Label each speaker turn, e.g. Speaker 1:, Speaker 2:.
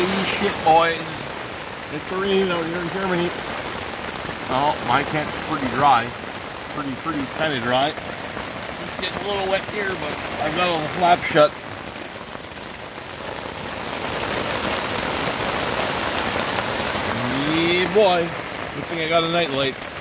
Speaker 1: Holy shit, boys. It's raining out here in Germany. Oh, my tent's pretty dry. Pretty kind of dry. It's getting a little wet here, but I've got all the flaps shut. Yeah, boy. Good thing I got a night light.